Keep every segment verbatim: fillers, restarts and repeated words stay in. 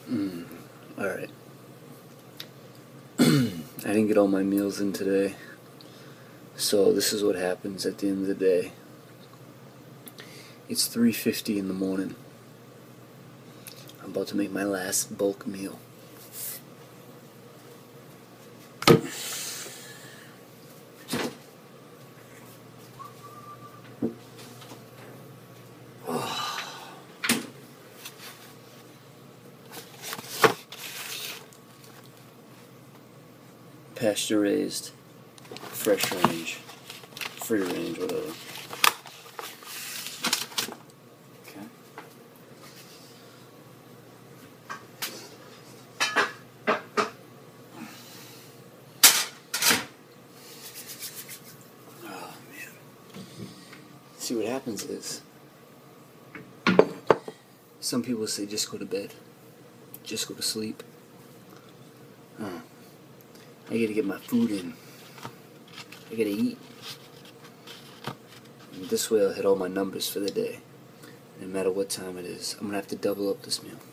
Mm, Alright. I didn't get all my meals in today, so this is what happens at the end of the day. It's three fifty in the morning. I'm about to make my last bulk meal. Pasture raised, fresh range, free range, whatever. Okay. Oh man. See, what happens is, some people say just go to bed, just go to sleep. Uh, I gotta get my food in. I gotta eat. And this way I'll hit all my numbers for the day. No matter what time it is, I'm gonna have to double up this meal.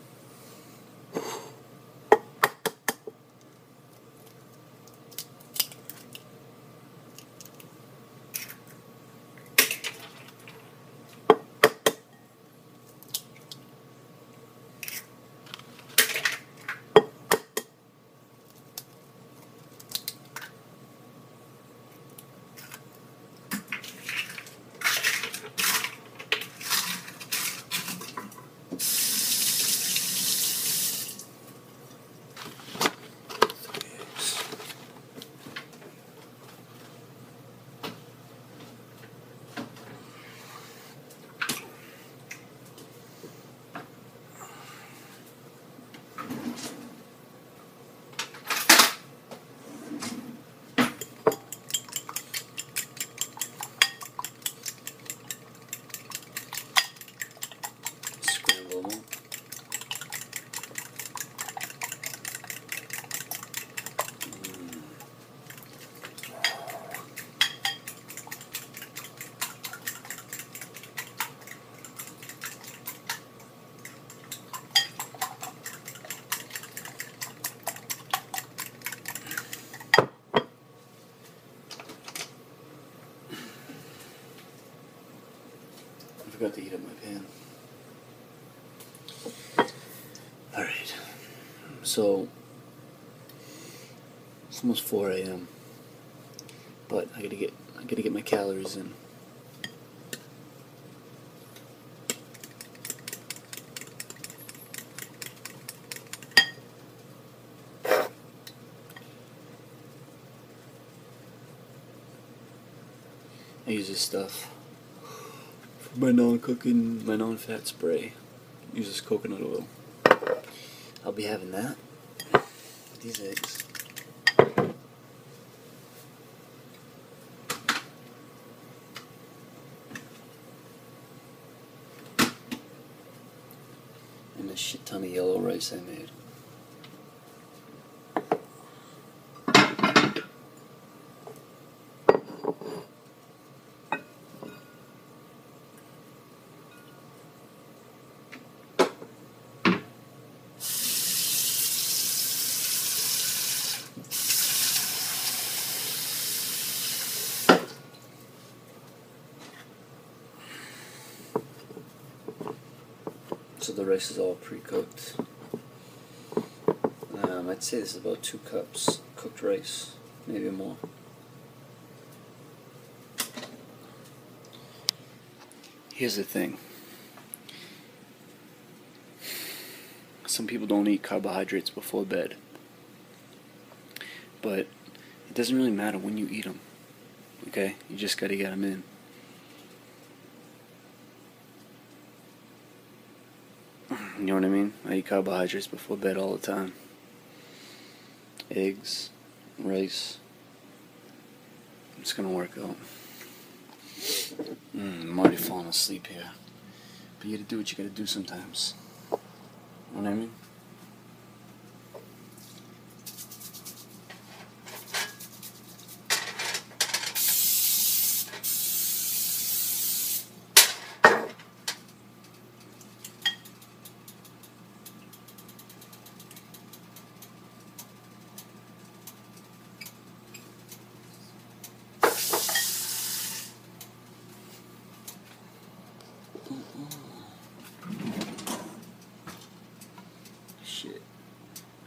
Scramble them up. I forgot to heat up my pan. Alright. So, it's almost four A M But I gotta get I gotta get my calories in. I use this stuff for my non-cooking, my non-fat spray. Uses coconut oil. I'll be having that. These eggs. And a shit ton of yellow rice I made. So the rice is all pre-cooked. Um, I'd say this is about two cups cooked rice, maybe more. Here's the thing. Some people don't eat carbohydrates before bed. But it doesn't really matter when you eat them. Okay? You just gotta get them in. You know what I mean? I eat carbohydrates before bed all the time. Eggs, rice. It's gonna work out. Mm, I'm already falling asleep here. But you gotta do what you gotta do sometimes. You know what I mean?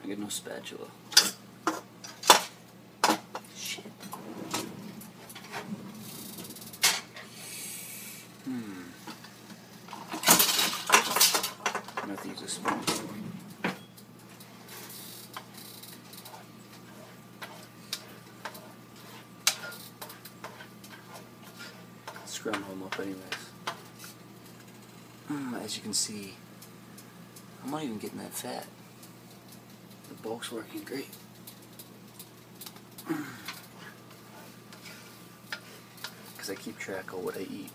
I got no spatula. Shit. Hmm. I'm gonna have to use a spoon. Scrum them up anyways. Mm, as you can see, I'm not even getting that fat. The bulk's working great. Because I keep track of what I eat.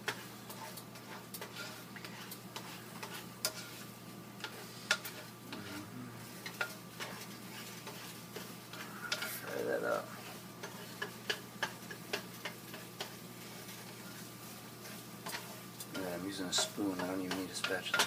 Fry that up. Yeah, I'm using a spoon, I don't even need a spatula.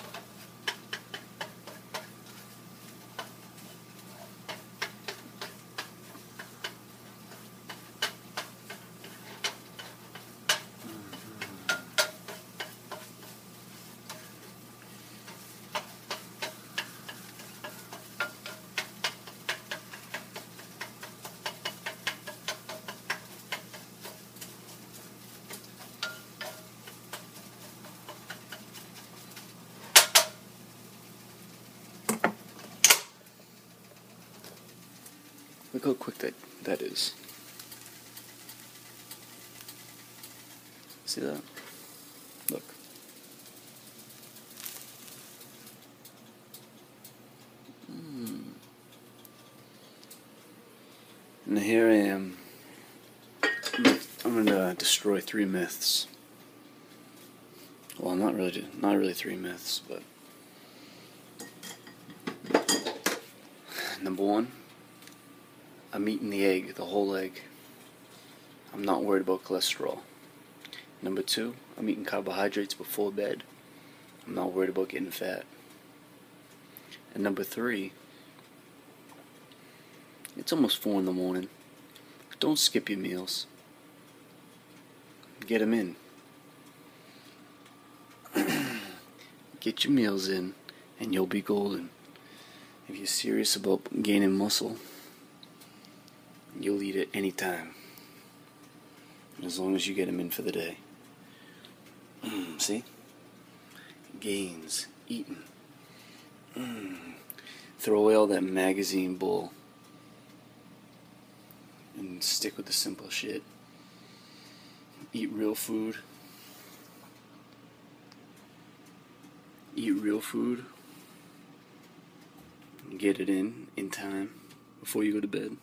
Look how quick that, that is. See that? Look. Mm. And here I am. I'm going to destroy three myths. Well, not really, not really three myths, but number one. I'm eating the egg, the whole egg. I'm not worried about cholesterol. Number two, I'm eating carbohydrates before bed. I'm not worried about getting fat. And number three, it's almost four in the morning. Don't skip your meals. Get them in. Get your meals in, and you'll be golden. If you're serious about gaining muscle, you'll eat it anytime, as long as you get them in for the day. Mm, see? Gains, eating. Mm. Throw away all that magazine bull and stick with the simple shit. Eat real food. Eat real food. Get it in in time before you go to bed.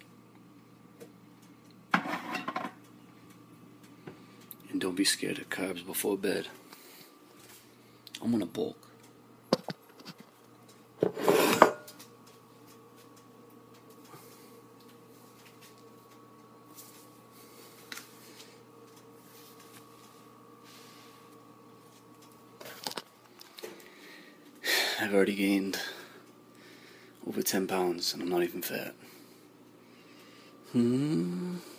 And don't be scared of carbs before bed. I'm gonna bulk. I've already gained over ten pounds and I'm not even fat. Hmm.